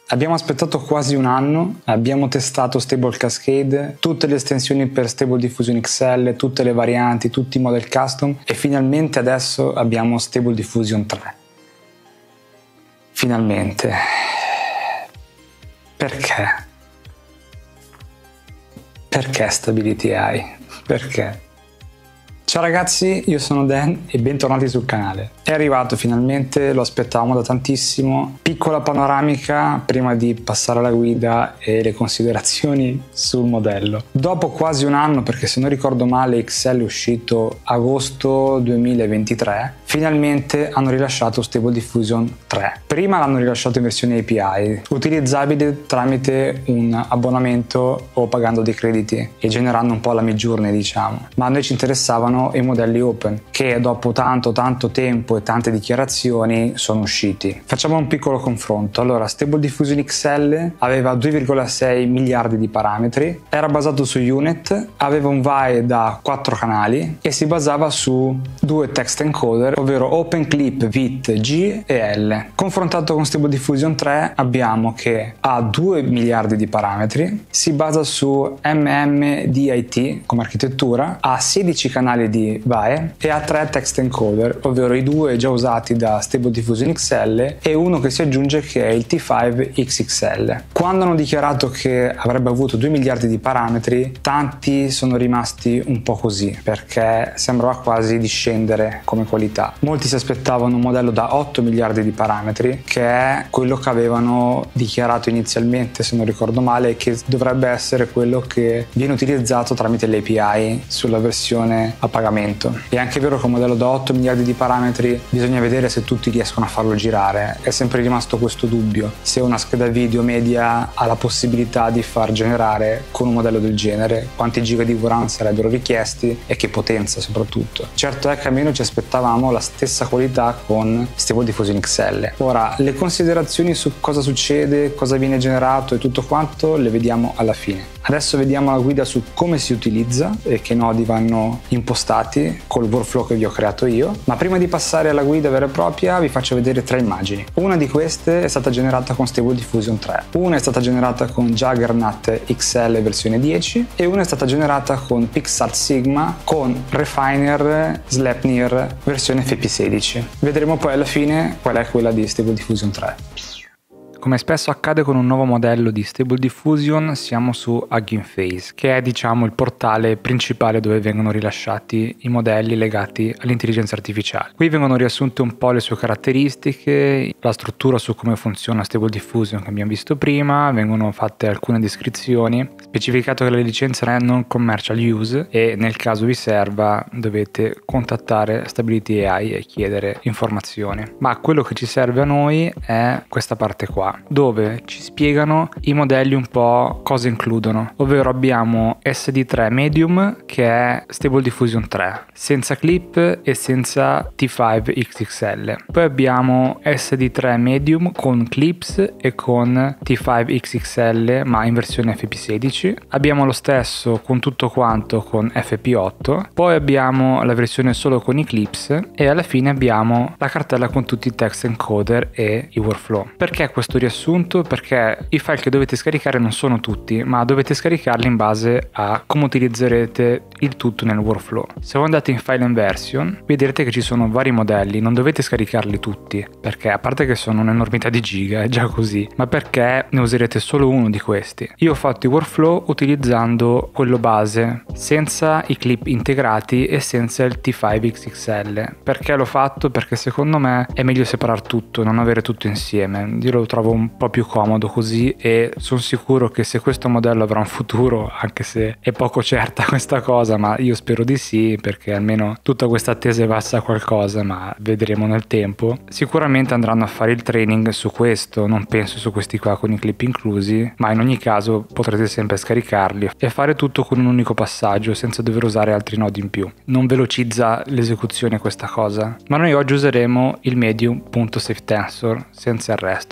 Abbiamo aspettato quasi un anno, abbiamo testato Stable Cascade, tutte le estensioni per Stable Diffusion XL, tutte le varianti, tutti i model custom e finalmente adesso abbiamo Stable Diffusion 3. Finalmente. Perché? Perché Stability AI? Perché? Ciao ragazzi, io sono Dan e bentornati sul canale. È arrivato finalmente, lo aspettavamo da tantissimo. Piccola panoramica prima di passare alla guida e le considerazioni sul modello. Dopo quasi un anno, perché se non ricordo male XL è uscito agosto 2023, finalmente hanno rilasciato Stable Diffusion 3. Prima l'hanno rilasciato in versione API, utilizzabile tramite un abbonamento o pagando dei crediti e generando un po' la midjourney, diciamo. Ma a noi ci interessavano i modelli open, che dopo tanto tempo e tante dichiarazioni sono usciti. Facciamo un piccolo confronto. Allora, Stable Diffusion XL aveva 2,6 miliardi di parametri, era basato su Unit, aveva un VAE da 4 canali e si basava su 2 text encoder, ovvero OpenClip, VIT, G e L. Confrontato con Stable Diffusion 3 abbiamo che ha 2 miliardi di parametri, si basa su MMDIT come architettura, ha 16 canali di VAE e ha 3 text encoder, ovvero i 2 già usati da Stable Diffusion XL e uno che si aggiunge che è il T5 XXL. Quando hanno dichiarato che avrebbe avuto 2 miliardi di parametri, tanti sono rimasti un po' così, perché sembrava quasi di scendere come qualità. Molti si aspettavano un modello da 8 miliardi di parametri, che è quello che avevano dichiarato inizialmente, se non ricordo male, e che dovrebbe essere quello che viene utilizzato tramite l'API sulla versione a pagamento. È anche vero che un modello da 8 miliardi di parametri bisogna vedere se tutti riescono a farlo girare. È sempre rimasto questo dubbio, se una scheda video media ha la possibilità di far generare con un modello del genere, quanti giga di VRAM sarebbero richiesti e che potenza soprattutto. Certo è che almeno ci aspettavamo la stessa qualità con Stable Diffusion XL. Ora, le considerazioni su cosa succede, cosa viene generato e tutto quanto le vediamo alla fine. Adesso vediamo la guida su come si utilizza e che nodi vanno impostati col workflow che vi ho creato io, ma prima di passare alla guida vera e propria vi faccio vedere 3 immagini. Una di queste è stata generata con Stable Diffusion 3, una è stata generata con Juggernaut XL versione 10 e una è stata generata con PixArt Sigma con Refiner Sleipnir versione FP16. Vedremo poi alla fine qual è quella di Stable Diffusion 3. Come spesso accade con un nuovo modello di Stable Diffusion, siamo su Hugging Face, che è diciamo il portale principale dove vengono rilasciati i modelli legati all'intelligenza artificiale. Qui vengono riassunte un po' le sue caratteristiche, la struttura su come funziona Stable Diffusion che abbiamo visto prima, vengono fatte alcune descrizioni, specificato che la licenza è non commercial use e nel caso vi serva dovete contattare Stability AI e chiedere informazioni. Ma quello che ci serve a noi è questa parte qua, dove ci spiegano i modelli un po' cosa includono, ovvero abbiamo SD3 Medium che è Stable Diffusion 3 senza clip e senza T5 XXL, poi abbiamo SD3 Medium con clips e con T5 XXL ma in versione FP16, abbiamo lo stesso con tutto quanto con FP8, poi abbiamo la versione solo con i clips e alla fine abbiamo la cartella con tutti i text encoder e i workflow. Perché questo riassunto? Perché i file che dovete scaricare non sono tutti, ma dovete scaricarli in base a come utilizzerete il tutto nel workflow. Se voi andate in File and Version vedrete che ci sono vari modelli, non dovete scaricarli tutti, perché a parte che sono un'enormità di giga, è già così, ma perché ne userete solo uno di questi. Io ho fatto i workflow utilizzando quello base, senza i clip integrati e senza il T5 XXL. Perché l'ho fatto? Perché secondo me è meglio separare tutto, non avere tutto insieme. Io lo trovo un po' più comodo così e sono sicuro che se questo modello avrà un futuro, anche se è poco certa questa cosa, ma io spero di sì, perché almeno tutta questa attesa è valsa qualcosa, ma vedremo nel tempo. Sicuramente andranno a fare il training su questo, non penso su questi qua con i clip inclusi, ma in ogni caso potrete sempre scaricarli e fare tutto con un unico passaggio senza dover usare altri nodi in più. Non velocizza l'esecuzione questa cosa, ma noi oggi useremo il medium.safetensor senza il resto, e per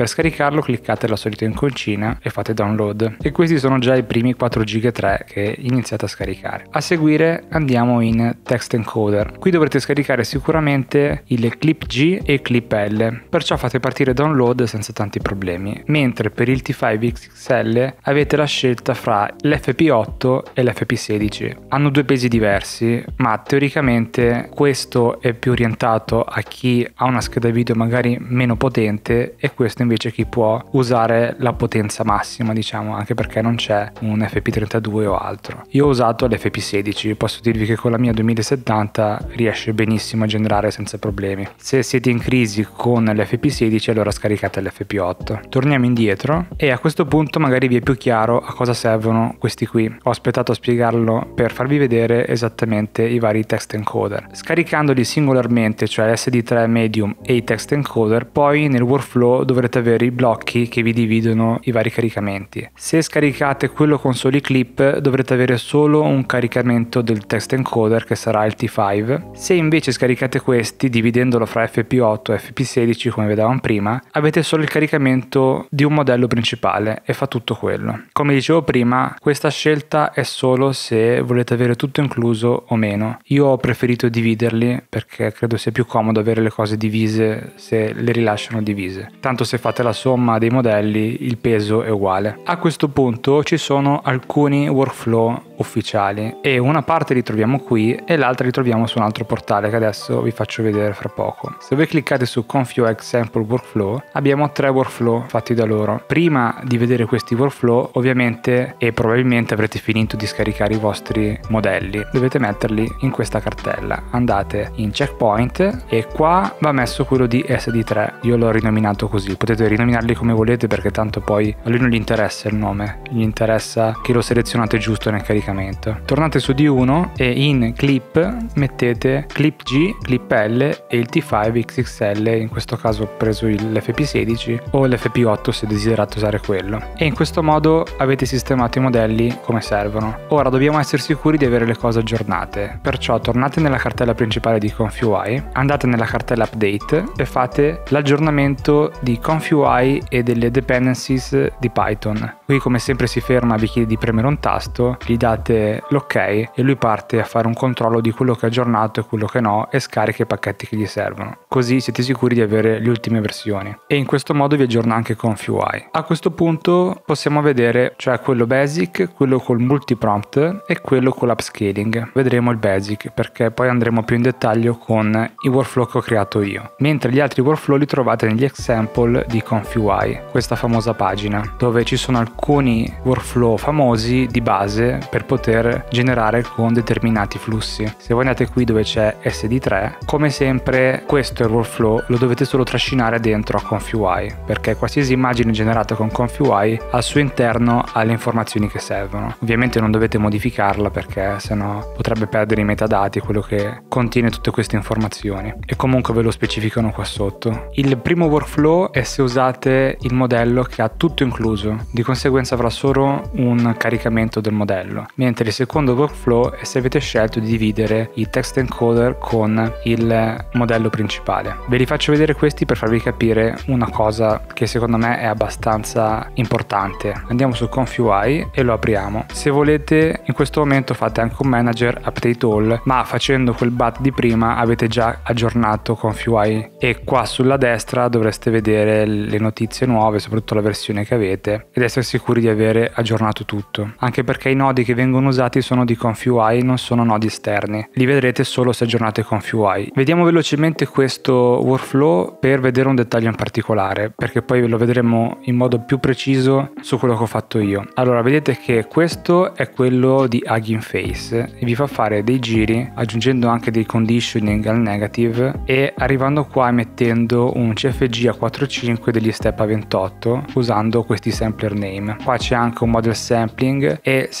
Per scaricarlo cliccate la solita iconcina e fate download, e questi sono già i primi 4,3 GB che iniziate a scaricare. A seguire andiamo in Text Encoder. Qui dovrete scaricare sicuramente il clip G e il clip L, perciò fate partire download senza tanti problemi, mentre per il T5 XXL avete la scelta fra l'FP8 e l'FP16. Hanno due pesi diversi, ma teoricamente questo è più orientato a chi ha una scheda video magari meno potente, e questo invece chi può usare la potenza massima, diciamo, anche perché non c'è un FP32 o altro. Io ho usato l'FP16, posso dirvi che con la mia 2070 riesce benissimo a generare senza problemi. Se siete in crisi con l'FP16 allora scaricate l'FP8. Torniamo indietro e a questo punto magari vi è più chiaro a cosa servono questi qui. Ho aspettato a spiegarlo per farvi vedere esattamente i vari text encoder. Scaricandoli singolarmente, cioè l'SD3 medium e i text encoder, poi nel workflow dovrete avere i blocchi che vi dividono i vari caricamenti. Se scaricate quello con soli clip dovrete avere solo un caricamento del text encoder che sarà il T5. Se invece scaricate questi dividendolo fra FP8 e FP16 come vedevamo prima, avete solo il caricamento di un modello principale e fa tutto quello. Come dicevo prima, questa scelta è solo se volete avere tutto incluso o meno. Io ho preferito dividerli perché credo sia più comodo avere le cose divise se le rilasciano divise. Tanto se fate la somma dei modelli il peso è uguale. A questo punto ci sono alcuni workflow ufficiali e una parte li troviamo qui e l'altra li troviamo su un altro portale che adesso vi faccio vedere fra poco. Se voi cliccate su Config Example Workflow abbiamo 3 workflow fatti da loro. Prima di vedere questi workflow ovviamente e probabilmente avrete finito di scaricare i vostri modelli, dovete metterli in questa cartella. Andate in Checkpoint e qua va messo quello di SD3, io l'ho rinominato così, potete rinominarli come volete perché tanto poi a lui non gli interessa il nome, gli interessa che lo selezionate giusto nel caricamento. Tornate su D1 e in clip mettete clip G, clip L e il T5 XXL, in questo caso ho preso l'FP16 o l'FP8 se desiderate usare quello, e in questo modo avete sistemato i modelli come servono. Ora dobbiamo essere sicuri di avere le cose aggiornate, perciò tornate nella cartella principale di ConfUI, andate nella cartella Update e fate l'aggiornamento di ConfUI e delle dependencies di Python. Qui come sempre si ferma, vi chiede di premere un tasto, gli date l'ok e lui parte a fare un controllo di quello che è aggiornato e quello che no e scarica i pacchetti che gli servono. Così siete sicuri di avere le ultime versioni e in questo modo vi aggiorna anche ConfUI. A questo punto possiamo vedere, cioè quello basic, quello col multiprompt e quello con l'upscaling. Vedremo il basic perché poi andremo più in dettaglio con i workflow che ho creato io, mentre gli altri workflow li trovate negli example di ConfUI, questa famosa pagina dove ci sono alcuni workflow famosi di base per poter generare con determinati flussi. Se voi andate qui dove c'è SD3, come sempre questo è il workflow, lo dovete solo trascinare dentro a ConfUI perché qualsiasi immagine generata con ConfUI al suo interno ha le informazioni che servono. Ovviamente non dovete modificarla perché sennò potrebbe perdere i metadati, quello che contiene tutte queste informazioni, e comunque ve lo specificano qua sotto. Il primo workflow è se usate il modello che ha tutto incluso, di conseguenza avrà solo un caricamento del modello, mentre il secondo workflow è se avete scelto di dividere i text encoder con il modello principale. Ve li faccio vedere questi per farvi capire una cosa che secondo me è abbastanza importante. Andiamo su ConfUI e lo apriamo. Se volete in questo momento fate anche un manager update all, ma facendo quel bat di prima avete già aggiornato ConfUI e qua sulla destra dovreste vedere le notizie nuove, soprattutto la versione che avete, ed essere sicuri di avere aggiornato tutto, anche perché i nodi che vengono usati sono di ConfUI, non sono nodi esterni, li vedrete solo se aggiornate ConfUI. Vediamo velocemente questo workflow per vedere un dettaglio in particolare, perché poi lo vedremo in modo più preciso su quello che ho fatto io. Allora vedete che questo è quello di Hugging Face e vi fa fare dei giri aggiungendo anche dei conditioning al negative e arrivando qua e mettendo un CFG a 4.5 degli step a 28 usando questi sampler name. Qua c'è anche un model sampling e sembra tutto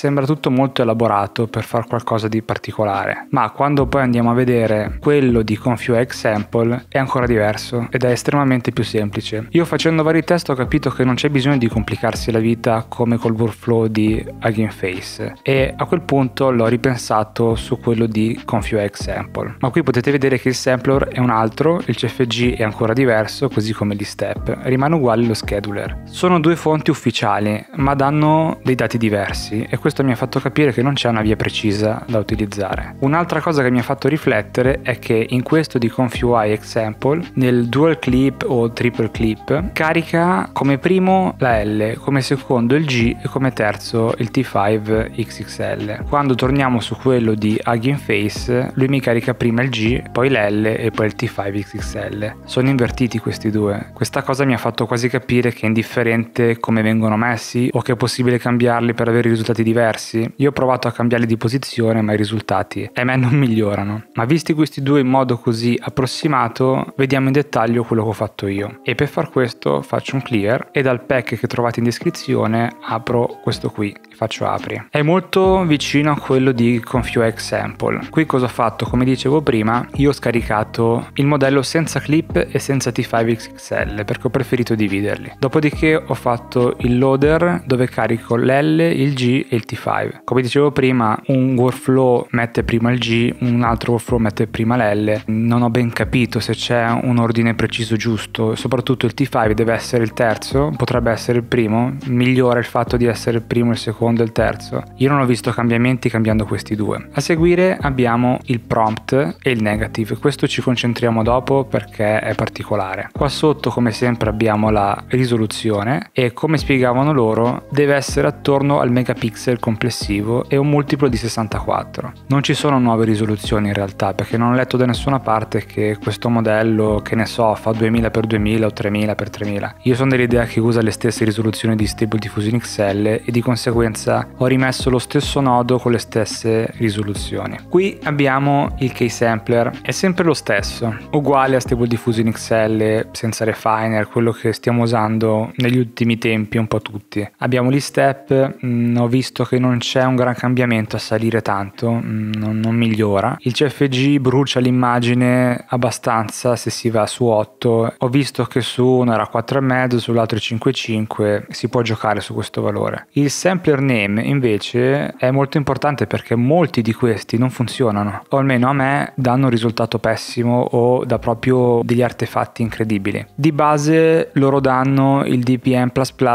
fatto molto elaborato per fare qualcosa di particolare, ma quando poi andiamo a vedere quello di ConfUI Example è ancora diverso ed è estremamente più semplice. Io facendo vari test ho capito che non c'è bisogno di complicarsi la vita come col workflow di Hugging Face, e a quel punto l'ho ripensato su quello di ConfUI Example. Ma qui potete vedere che il sampler è un altro, il CFG è ancora diverso, così come gli step. Rimane uguale lo scheduler. Sono due fonti ufficiali, ma danno dei dati diversi, e questo mi ha fatto capire che non c'è una via precisa da utilizzare. Un'altra cosa che mi ha fatto riflettere è che in questo di ConfUI Example, nel dual clip o triple clip, carica come primo la L, come secondo il G e come terzo il T5 XXL. Quando torniamo su quello di Hugging Face, lui mi carica prima il G, poi l'L e poi il T5 XXL. Sono invertiti questi due. Questa cosa mi ha fatto quasi capire che è indifferente come vengono messi o che è possibile cambiarli per avere risultati diversi. Io ho provato a cambiarli di posizione, ma i risultati a me non migliorano. Ma visti questi due in modo così approssimato, vediamo in dettaglio quello che ho fatto io. E per far questo faccio un clear e dal pack che trovate in descrizione apro questo qui. Faccio apri. È molto vicino a quello di ConfUI Example. Qui cosa ho fatto? Come dicevo prima, io ho scaricato il modello senza clip e senza T5 XXL perché ho preferito dividerli. Dopodiché ho fatto il loader dove carico l'L, il G e il T5. Come dicevo prima, un workflow mette prima il G, un altro workflow mette prima l'L. Non ho ben capito se c'è un ordine preciso giusto. Soprattutto il T5 deve essere il terzo, potrebbe essere il primo. Migliora il fatto di essere il primo e il secondo e il terzo. Io non ho visto cambiamenti cambiando questi due. A seguire abbiamo il prompt e il negative. Questo ci concentriamo dopo perché è particolare. Qua sotto come sempre abbiamo la risoluzione e come spiegavano loro deve essere attorno al megapixel complessivo e un multiplo di 64. Non ci sono nuove risoluzioni in realtà, perché non ho letto da nessuna parte che questo modello, che ne so, fa 2000x2000 o 3000x3000. Io sono dell'idea che usa le stesse risoluzioni di Stable Diffusion XL e di conseguenza ho rimesso lo stesso nodo con le stesse risoluzioni. Qui abbiamo il K-Sampler, è sempre lo stesso, uguale a Stable Diffusion XL senza refiner, quello che stiamo usando negli ultimi tempi un po' tutti. Abbiamo gli step, ho visto che non c'è un gran cambiamento a salire tanto, non migliora. Il CFG brucia l'immagine abbastanza se si va su 8, ho visto che su uno era 4,5, sull'altro 5,5, si può giocare su questo valore. Il sampler name invece è molto importante perché molti di questi non funzionano, o almeno a me danno un risultato pessimo o da proprio degli artefatti incredibili. Di base loro danno il DPM++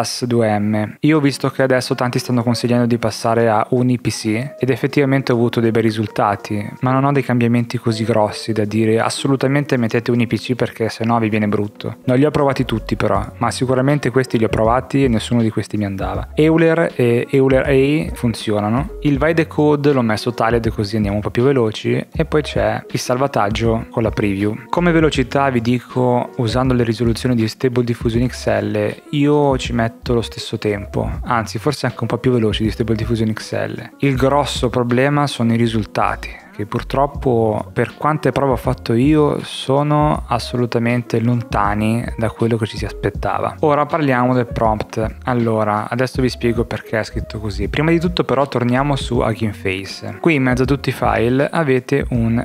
2M. Io ho visto che adesso tanti stanno consigliando di passare a UniPC ed effettivamente ho avuto dei bei risultati, ma non ho dei cambiamenti così grossi da dire assolutamente mettete UniPC perché sennò vi viene brutto. Non li ho provati tutti però, ma sicuramente questi li ho provati e nessuno di questi mi andava. Euler e Euler A funzionano. Il Videcode l'ho messo Tiled così andiamo un po' più veloci, e poi c'è il salvataggio con la preview. Come velocità vi dico, usando le risoluzioni di Stable Diffusion XL io ci metto lo stesso tempo, anzi forse anche un po' più veloci di Stable Diffusion XL. Il grosso problema sono i risultati, che purtroppo per quante prove ho fatto io sono assolutamente lontani da quello che ci si aspettava. Ora parliamo del prompt. Allora, adesso vi spiego perché è scritto così. Prima di tutto però torniamo su Hugging Face. Qui in mezzo a tutti i file avete un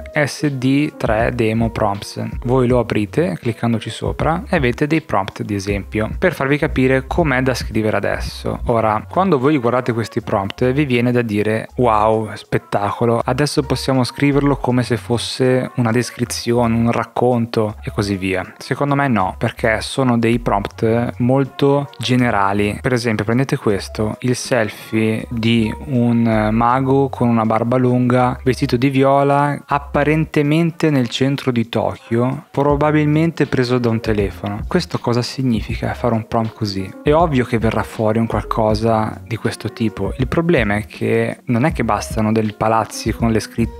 SD3 demo prompts. Voi lo aprite cliccandoci sopra e avete dei prompt di esempio per farvi capire com'è da scrivere adesso. Ora, quando voi guardate questi prompt vi viene da dire wow, spettacolo, adesso possiamo scriverlo come se fosse una descrizione, un racconto e così via. Secondo me no, perché sono dei prompt molto generali. Per esempio prendete questo, il selfie di un mago con una barba lunga, vestito di viola, apparentemente nel centro di Tokyo, probabilmente preso da un telefono. Questo cosa significa fare un prompt così? È ovvio che verrà fuori un qualcosa di questo tipo. Il problema è che non è che bastano dei palazzi con le scritte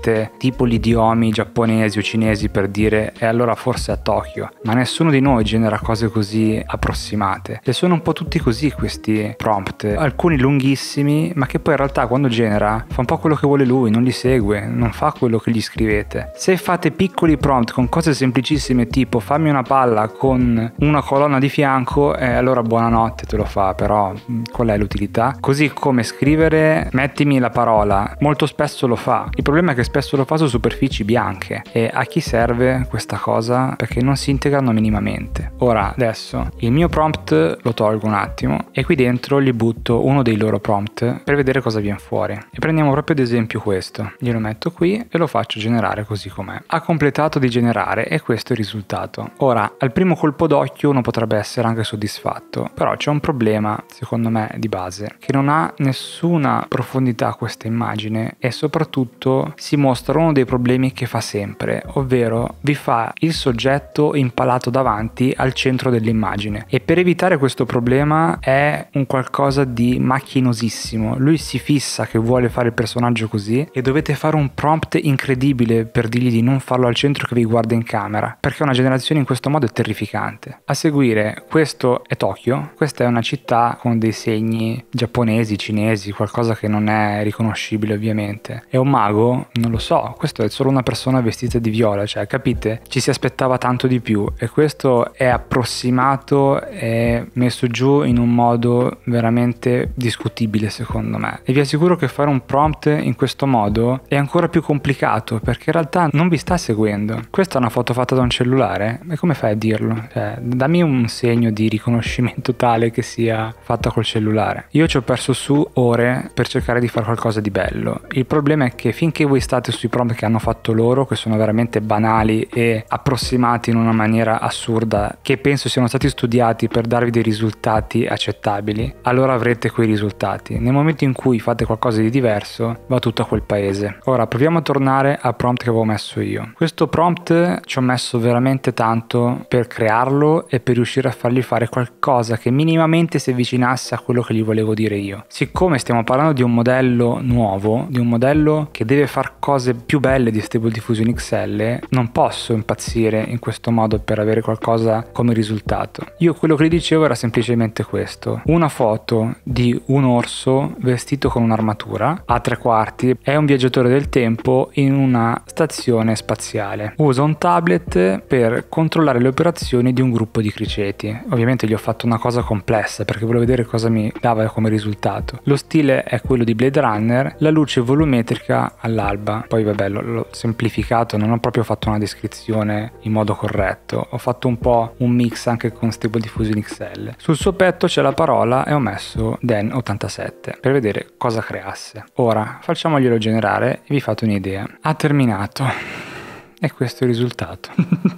scrivete tipo gli idiomi giapponesi o cinesi per dire e allora forse a Tokyo, ma nessuno di noi genera cose così approssimate e sono un po' tutti così questi prompt, alcuni lunghissimi ma che poi in realtà quando genera fa un po' quello che vuole lui, non li segue, non fa quello che gli scrivete. Se fate piccoli prompt con cose semplicissime tipo fammi una palla con una colonna di fianco, allora buonanotte, te lo fa, però qual è l'utilità? Così come scrivere mettimi la parola, molto spesso lo fa, il problema è che spesso lo fa su superfici bianche e a chi serve questa cosa? Perché non si integrano minimamente. Ora adesso il mio prompt lo tolgo un attimo e qui dentro gli butto uno dei loro prompt per vedere cosa viene fuori e prendiamo proprio ad esempio questo, glielo metto qui e lo faccio generare così com'è. Ha completato di generare e questo è il risultato. Ora al primo colpo d'occhio uno potrebbe essere anche soddisfatto, però c'è un problema secondo me di base, che non ha nessuna profondità questa immagine e soprattutto si mostra uno dei problemi che fa sempre, ovvero vi fa il soggetto impalato davanti al centro dell'immagine e per evitare questo problema è un qualcosa di macchinosissimo. Lui si fissa che vuole fare il personaggio così e dovete fare un prompt incredibile per dirgli di non farlo al centro che vi guarda in camera, perché una generazione in questo modo è terrificante. A seguire, questo è Tokyo, questa è una città con dei segni giapponesi, cinesi, qualcosa che non è riconoscibile ovviamente. È un mago? Non lo so, questo è solo una persona vestita di viola, cioè capite? Ci si aspettava tanto di più e questo è approssimato e messo giù in un modo veramente discutibile secondo me. E vi assicuro che fare un prompt in questo modo è ancora più complicato perché in realtà non vi sta seguendo. Questa è una foto fatta da un cellulare? E come fai a dirlo? Cioè, dammi un segno di riconoscimento tale che sia fatta col cellulare. Io ci ho perso su ore per cercare di fare qualcosa di bello. Il problema è che finché voi state sui prompt che hanno fatto loro, che sono veramente banali e approssimati in una maniera assurda, che penso siano stati studiati per darvi dei risultati accettabili, allora avrete quei risultati. Nel momento in cui fate qualcosa di diverso, va tutto a quel paese. Ora proviamo a tornare al prompt che avevo messo io. Questo prompt ci ho messo veramente tanto per crearlo e per riuscire a fargli fare qualcosa che minimamente si avvicinasse a quello che gli volevo dire io. Siccome stiamo parlando di un modello nuovo, di un modello che deve fare cose più belle di Stable Diffusion XL, non posso impazzire in questo modo per avere qualcosa come risultato. Io quello che gli dicevo era semplicemente questo: una foto di un orso vestito con un'armatura a 3/4, è un viaggiatore del tempo in una stazione spaziale, usa un tablet per controllare le operazioni di un gruppo di criceti. Ovviamente gli ho fatto una cosa complessa perché volevo vedere cosa mi dava come risultato. Lo stile è quello di Blade Runner, la luce volumetrica all'alba. Poi vabbè, l'ho semplificato, non ho proprio fatto una descrizione in modo corretto, ho fatto un po' un mix anche con Stable Diffusion XL. Sul suo petto c'è la parola e ho messo Dan87 per vedere cosa creasse. Ora facciamoglielo generare e vi fate un'idea. Ha terminato. E questo è il risultato.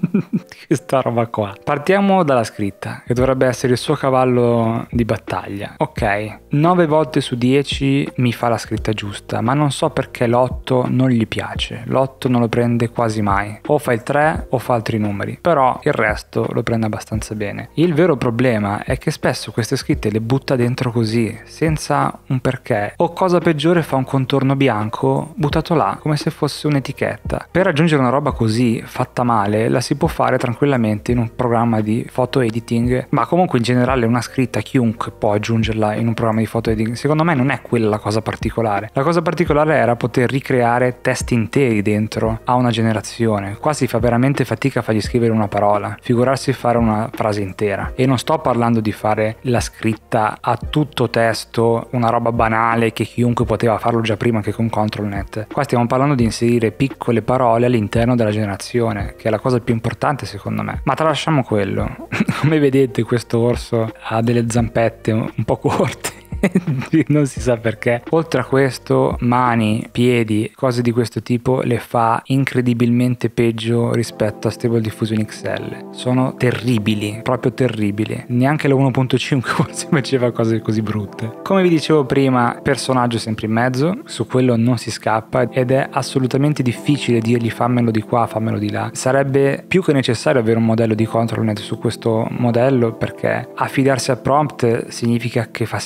Questa roba qua. Partiamo dalla scritta, che dovrebbe essere il suo cavallo di battaglia. Ok, 9 volte su 10 mi fa la scritta giusta, ma non so perché l'8 non gli piace. L'8 non lo prende quasi mai. O fa il 3 o fa altri numeri, però il resto lo prende abbastanza bene. Il vero problema è che spesso queste scritte le butta dentro così, senza un perché. O cosa peggiore, fa un contorno bianco buttato là, come se fosse un'etichetta. Per raggiungere una roba così fatta male la si può fare tranquillamente in un programma di photo editing, ma comunque in generale una scritta chiunque può aggiungerla in un programma di photo editing. Secondo me non è quella la cosa particolare. La cosa particolare era poter ricreare testi interi dentro a una generazione. Qua si fa veramente fatica a fargli scrivere una parola, figurarsi fare una frase intera. E non sto parlando di fare la scritta a tutto testo, una roba banale che chiunque poteva farlo già prima anche con ControlNet. Qua stiamo parlando di inserire piccole parole all'interno della generazione, che è la cosa più importante secondo me. Ma tralasciamo quello. Come vedete questo orso ha delle zampette un po' corte. Non si sa perché. Oltre a questo, mani, piedi, cose di questo tipo le fa incredibilmente peggio rispetto a Stable Diffusion XL. Sono terribili, proprio terribili. Neanche la 1.5 forse faceva cose così brutte. Come vi dicevo prima, personaggio sempre in mezzo, su quello non si scappa ed è assolutamente difficile dirgli fammelo di qua, fammelo di là. Sarebbe più che necessario avere un modello di ControlNet su questo modello, perché affidarsi al prompt significa che fa sempre quello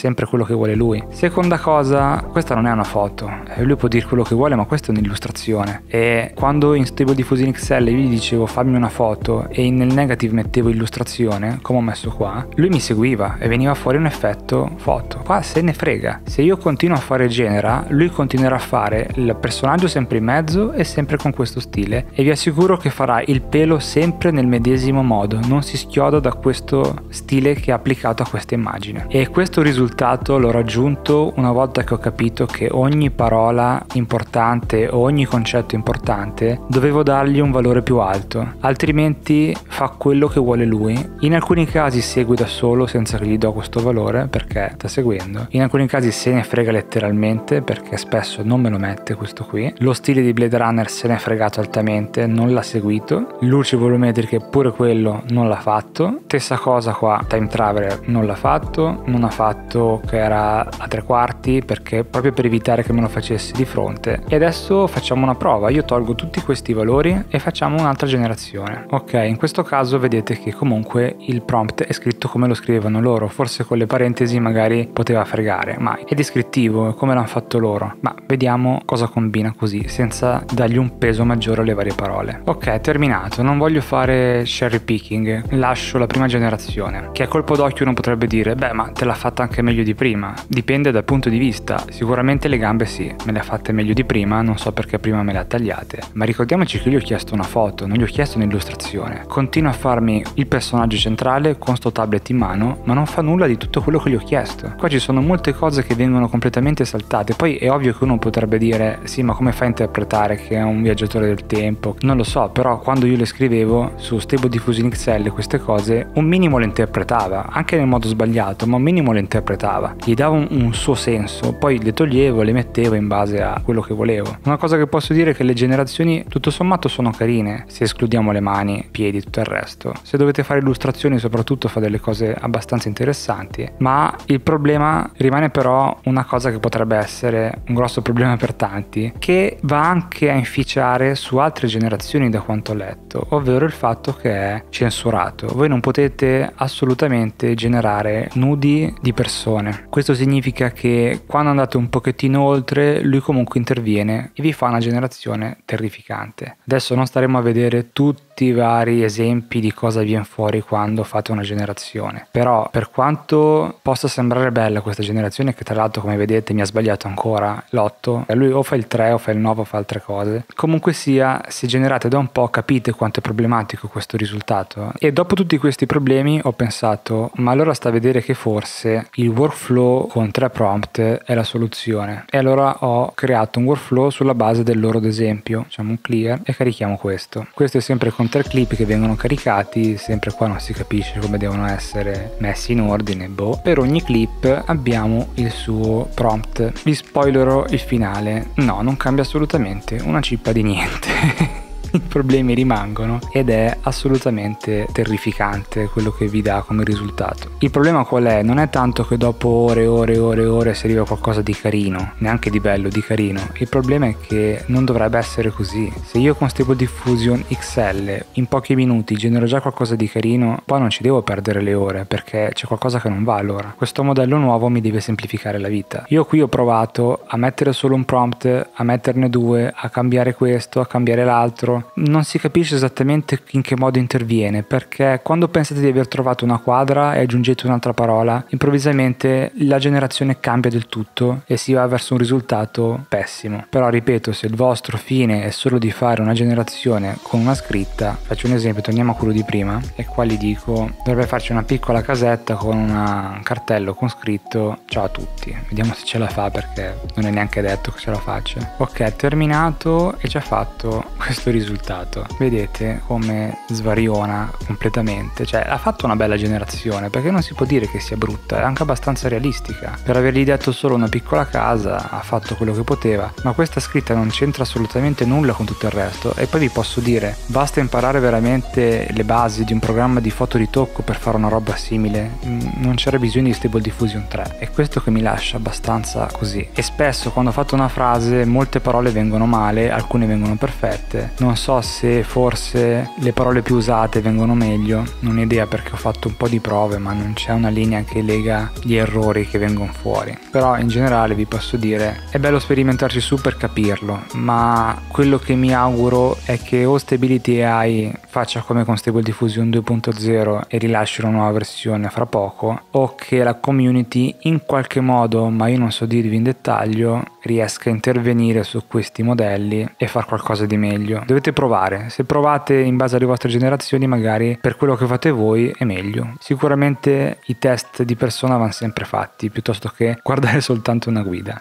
quello che vuole lui. Seconda cosa, questa non è una foto, lui può dire quello che vuole, ma questa è un'illustrazione. E quando in Stable Diffusion XL io gli dicevo fammi una foto e nel negative mettevo illustrazione, come ho messo qua, lui mi seguiva e veniva fuori un effetto foto. Qua se ne frega, se io continuo a fare genera, lui continuerà a fare il personaggio sempre in mezzo e sempre con questo stile, e vi assicuro che farà il pelo sempre nel medesimo modo, non si schioda da questo stile che ha applicato a questa immagine. E questo risultato l'ho raggiunto una volta che ho capito che ogni parola importante o ogni concetto importante dovevo dargli un valore più alto, altrimenti fa quello che vuole lui. In alcuni casi segue da solo senza che gli do questo valore perché sta seguendo, in alcuni casi se ne frega letteralmente perché spesso non me lo mette questo qui. Lo stile di Blade Runner se ne è fregato altamente, non l'ha seguito. Luci volumetriche pure quello non l'ha fatto. Stessa cosa qua, Time Traveler non l'ha fatto, non ha fatto che era a 3/4 perché proprio per evitare che me lo facesse di fronte. E adesso facciamo una prova, io tolgo tutti questi valori e facciamo un'altra generazione. Ok, in questo caso vedete che comunque il prompt è scritto come lo scrivevano loro, forse con le parentesi magari poteva fregare, ma è descrittivo come l'hanno fatto loro. Ma vediamo cosa combina così senza dargli un peso maggiore alle varie parole. Ok, terminato, non voglio fare cherry picking, lascio la prima generazione, che a colpo d'occhio uno potrebbe dire beh ma te l'ha fatta anche meglio di prima. Dipende dal punto di vista, sicuramente le gambe sì, me le ha fatte meglio di prima, non so perché prima me le ha tagliate, ma ricordiamoci che io gli ho chiesto una foto, non gli ho chiesto un'illustrazione. Continua a farmi il personaggio centrale con sto tablet in mano, ma non fa nulla di tutto quello che gli ho chiesto. Qua ci sono molte cose che vengono completamente saltate. Poi è ovvio che uno potrebbe dire sì, ma come fa a interpretare che è un viaggiatore del tempo? Non lo so, però quando io le scrivevo su Stable Diffusion XL queste cose un minimo le interpretava, anche nel modo sbagliato, ma un minimo le interpretava, gli dava un suo senso, poi le toglievo, le mettevo in base a quello che volevo. Una cosa che posso dire è che le generazioni tutto sommato sono carine, se escludiamo le mani, piedi, tutto il resto. Se dovete fare illustrazioni soprattutto fa delle cose abbastanza interessanti, ma il problema rimane però una cosa che potrebbe essere un grosso problema per tanti, che va anche a inficiare su altre generazioni da quanto ho letto, ovvero il fatto che è censurato. Voi non potete assolutamente generare nudi di persone. Questo significa che quando andate un pochettino oltre, lui comunque interviene e vi fa una generazione terrificante. Adesso non staremo a vedere tutti i vari esempi di cosa viene fuori quando fate una generazione, però per quanto possa sembrare bella questa generazione, che tra l'altro come vedete mi ha sbagliato ancora l'8, lui o fa il 3 o fa il 9 o fa altre cose, comunque sia, se generate da un po' capite quanto è problematico questo risultato. E dopo tutti questi problemi ho pensato ma allora sta a vedere che forse il workflow con 3 prompt è la soluzione, e allora ho creato un workflow sulla base del loro ad esempio. Facciamo un clear e carichiamo questo è sempre con 3 clip che vengono caricati, sempre qua non si capisce come devono essere messi in ordine, per ogni clip abbiamo il suo prompt. Vi spoilerò il finale, no, non cambia assolutamente una cippa di niente. I problemi rimangono ed è assolutamente terrificante quello che vi dà come risultato. Il problema qual è? Non è tanto che dopo ore si arriva a qualcosa di carino, neanche di bello, di carino. Il problema è che non dovrebbe essere così. Se io con Stable Diffusion XL in pochi minuti genero già qualcosa di carino, poi non ci devo perdere le ore perché c'è qualcosa che non va allora. Questo modello nuovo mi deve semplificare la vita. Io qui ho provato a mettere solo un prompt, a metterne 2, a cambiare questo, a cambiare l'altro. Non si capisce esattamente in che modo interviene, perché quando pensate di aver trovato una quadra e aggiungete un'altra parola, improvvisamente la generazione cambia del tutto e si va verso un risultato pessimo. Però ripeto, se il vostro fine è solo di fare una generazione con una scritta, faccio un esempio, torniamo a quello di prima e qua gli dico dovrebbe farci una piccola casetta con un cartello con scritto ciao a tutti, vediamo se ce la fa perché non è neanche detto che ce la faccia. Ok, terminato e ci ha fatto questo risultato. Vedete come svariona completamente, cioè ha fatto una bella generazione, perché non si può dire che sia brutta, è anche abbastanza realistica. Per avergli detto solo una piccola casa ha fatto quello che poteva, ma questa scritta non c'entra assolutamente nulla con tutto il resto. E poi vi posso dire, basta imparare veramente le basi di un programma di fotoritocco per fare una roba simile, non c'era bisogno di Stable Diffusion 3. È questo che mi lascia abbastanza così. E spesso quando ho fatto una frase molte parole vengono male, alcune vengono perfette, non so se forse le parole più usate vengono meglio, non ho idea perché ho fatto un po' di prove, ma non c'è una linea che lega gli errori che vengono fuori. Però in generale vi posso dire, è bello sperimentarci su per capirlo, ma quello che mi auguro è che o Stability AI faccia come con Stable Diffusion 2.0 e rilasci una nuova versione fra poco, o che la community in qualche modo, ma io non so dirvi in dettaglio, riesca a intervenire su questi modelli e far qualcosa di meglio. Dovete provare, se provate in base alle vostre generazioni magari per quello che fate voi è meglio. Sicuramente i test di persona vanno sempre fatti piuttosto che guardare soltanto una guida.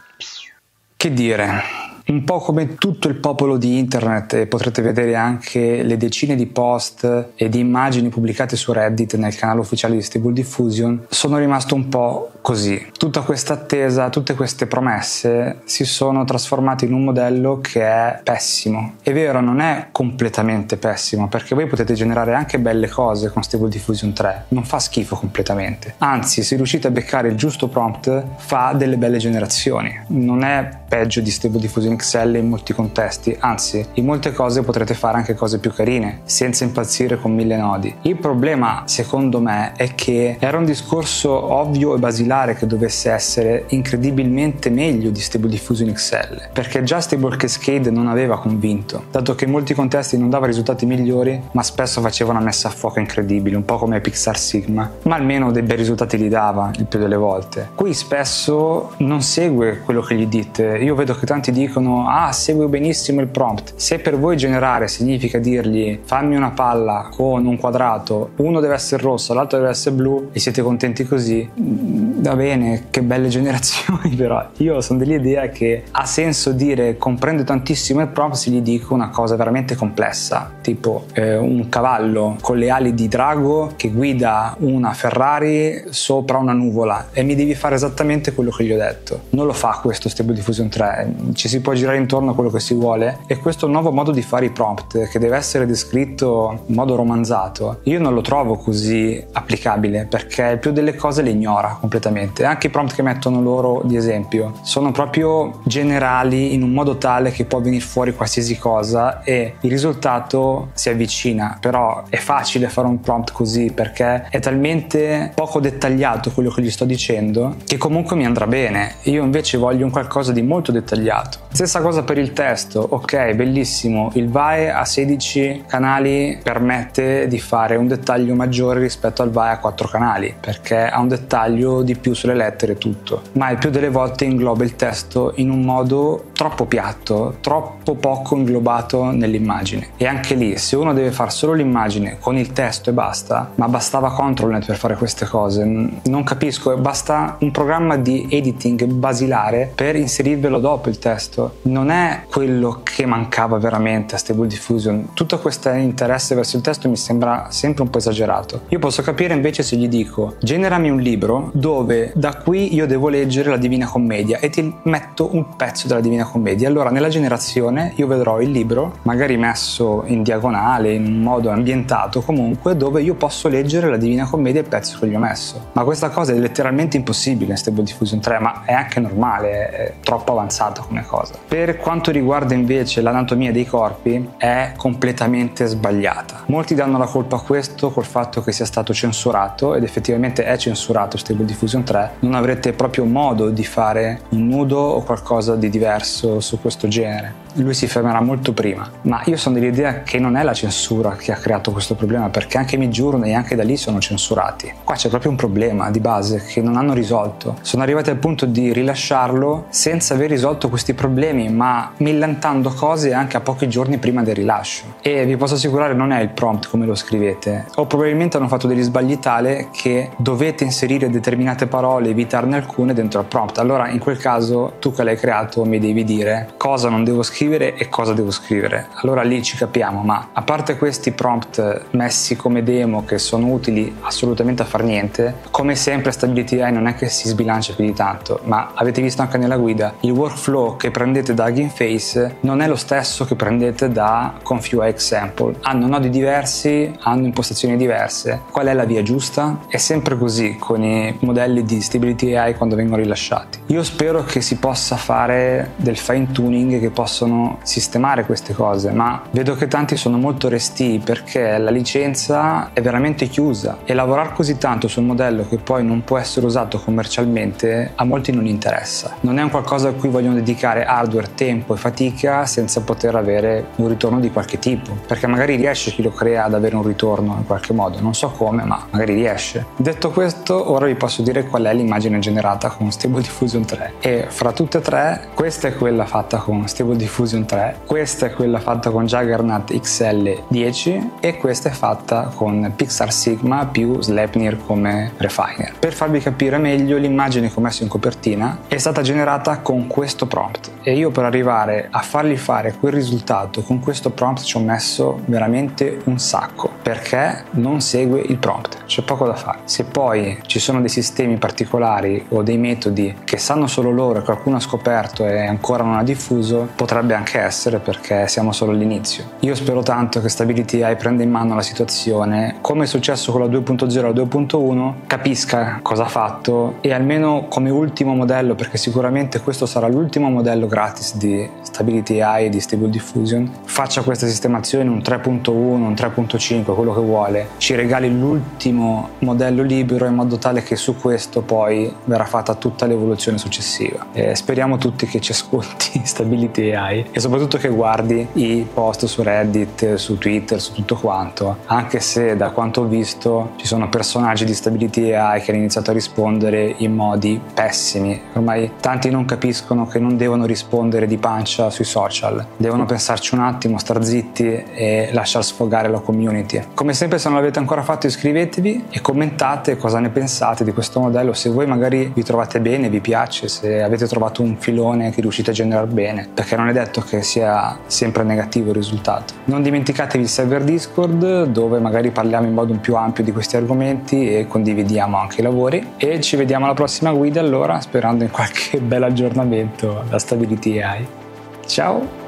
Che dire, un po' come tutto il popolo di internet, e potrete vedere anche le decine di post e di immagini pubblicate su Reddit nel canale ufficiale di Stable Diffusion, sono rimasto un po' così. Tutta questa attesa, tutte queste promesse si sono trasformate in un modello che è pessimo. È vero, non è completamente pessimo, perché voi potete generare anche belle cose con Stable Diffusion 3, non fa schifo completamente. Anzi, se riuscite a beccare il giusto prompt, fa delle belle generazioni. Non è peggio di Stable Diffusion XL in molti contesti, anzi, in molte cose potrete fare anche cose più carine, senza impazzire con 1000 nodi. Il problema, secondo me, è che era un discorso ovvio e basilare che dovesse essere incredibilmente meglio di Stable Diffusion XL, perché già Stable Cascade non aveva convinto, dato che in molti contesti non dava risultati migliori, ma spesso faceva una messa a fuoco incredibile, un po' come Pixar Sigma, ma almeno dei bei risultati li dava il più delle volte. Qui spesso non segue quello che gli dite. Io vedo che tanti dicono segue benissimo il prompt. Se per voi generare significa dirgli fammi una palla con un quadrato, uno deve essere rosso, l'altro deve essere blu e siete contenti così, va bene, che belle generazioni, però io sono dell'idea che ha senso dire comprendo tantissimo il prompt se gli dico una cosa veramente complessa, tipo un cavallo con le ali di drago che guida una Ferrari sopra una nuvola e mi devi fare esattamente quello che gli ho detto. Non lo fa questo Stable Diffusion 3, ci si può girare intorno a quello che si vuole, e questo nuovo modo di fare i prompt che deve essere descritto in modo romanzato io non lo trovo così applicabile, perché il più delle cose le ignora completamente. Anche i prompt che mettono loro di esempio sono proprio generali in un modo tale che può venire fuori qualsiasi cosa e il risultato si avvicina, però è facile fare un prompt così perché è talmente poco dettagliato quello che gli sto dicendo che comunque mi andrà bene. Io invece voglio un qualcosa di molto dettagliato. Stessa cosa per il testo, ok, bellissimo, il VAE a 16 canali permette di fare un dettaglio maggiore rispetto al VAE a 4 canali, perché ha un dettaglio di più sulle lettere e tutto, ma il più delle volte ingloba il testo in un modo troppo piatto, troppo poco inglobato nell'immagine. E anche lì, se uno deve fare solo l'immagine con il testo e basta, ma bastava ControlNet per fare queste cose, non capisco, basta un programma di editing basilare per inserirvelo dopo il testo. Non è quello che mancava veramente a Stable Diffusion. Tutto questo interesse verso il testo mi sembra sempre un po' esagerato. Io posso capire invece se gli dico generami un libro dove da qui io devo leggere la Divina Commedia e ti metto un pezzo della Divina Commedia. Allora nella generazione io vedrò il libro magari messo in diagonale, in un modo ambientato comunque, dove io posso leggere la Divina Commedia e il pezzo che gli ho messo. Ma questa cosa è letteralmente impossibile in Stable Diffusion 3, ma è anche normale, è troppo avanzata come cosa. Per quanto riguarda invece l'anatomia dei corpi, è completamente sbagliata. Molti danno la colpa a questo col fatto che sia stato censurato, ed effettivamente è censurato Stable Diffusion 3. Non avrete proprio modo di fare un nudo o qualcosa di diverso su questo genere. Lui si fermerà molto prima, ma io sono dell'idea che non è la censura che ha creato questo problema, perché anche Midjourney anche da lì sono censurati. Qua c'è proprio un problema di base che non hanno risolto. Sono arrivati al punto di rilasciarlo senza aver risolto questi problemi, ma millantando cose anche a pochi giorni prima del rilascio. E vi posso assicurare non è il prompt come lo scrivete, o probabilmente hanno fatto degli sbagli tale che dovete inserire determinate parole e evitarne alcune dentro al prompt. Allora in quel caso tu che l'hai creato mi devi dire cosa non devo scrivere e cosa devo scrivere. Allora lì ci capiamo, ma a parte questi prompt messi come demo che sono utili assolutamente a far niente, come sempre Stability AI non è che si sbilancia più di tanto, ma avete visto anche nella guida il workflow che prendete da Hugging Face non è lo stesso che prendete da ConfUI Example. Hanno nodi diversi, hanno impostazioni diverse. Qual è la via giusta? È sempre così con i modelli di Stability AI quando vengono rilasciati. Io spero che si possa fare del fine tuning, che possono possono sistemare queste cose, ma vedo che tanti sono molto restii perché la licenza è veramente chiusa e lavorare così tanto su un modello che poi non può essere usato commercialmente a molti non interessa. Non è un qualcosa a cui vogliono dedicare hardware, tempo e fatica senza poter avere un ritorno di qualche tipo, perché magari riesce chi lo crea ad avere un ritorno in qualche modo, non so come, ma magari riesce. Detto questo, ora vi posso dire qual è l'immagine generata con Stable Diffusion 3, e fra tutte e tre, questa è quella fatta con Stable Diffusion 3, questa è quella fatta con Juggernaut XL10 e questa è fatta con Pixar Sigma più Sleipnir come refiner. Per farvi capire meglio, l'immagine che ho messo in copertina è stata generata con questo prompt e io per arrivare a fargli fare quel risultato con questo prompt ci ho messo veramente un sacco, perché non segue il prompt, c'è poco da fare. Se poi ci sono dei sistemi particolari o dei metodi che sanno solo loro e qualcuno ha scoperto e ancora non ha diffuso, potrebbe anche essere perché siamo solo all'inizio. Io spero tanto che Stability AI prenda in mano la situazione, come è successo con la 2.0 e la 2.1, capisca cosa ha fatto e almeno come ultimo modello, perché sicuramente questo sarà l'ultimo modello gratis di Stability AI e di Stable Diffusion, faccia questa sistemazione, un 3.1, un 3.5, quello che vuole, ci regali l'ultimo modello libero in modo tale che su questo poi verrà fatta tutta l'evoluzione successiva. E speriamo tutti che ci ascolti Stability AI e soprattutto che guardi i post su Reddit, su Twitter, su tutto quanto, anche se da quanto ho visto ci sono personaggi di Stability AI che hanno iniziato a rispondere in modi pessimi. Ormai tanti non capiscono che non devono rispondere di pancia sui social, devono pensarci un attimo, star zitti e lasciar sfogare la community. Come sempre, se non l'avete ancora fatto, iscrivetevi e commentate cosa ne pensate di questo modello, se voi magari vi trovate bene, vi piace, se avete trovato un filone che riuscite a generare bene, perché non è detto che sia sempre negativo il risultato. Non dimenticatevi il server Discord, dove magari parliamo in modo più ampio di questi argomenti e condividiamo anche i lavori, e ci vediamo alla prossima guida allora, sperando in qualche bel aggiornamento da Stability AI. Ciao!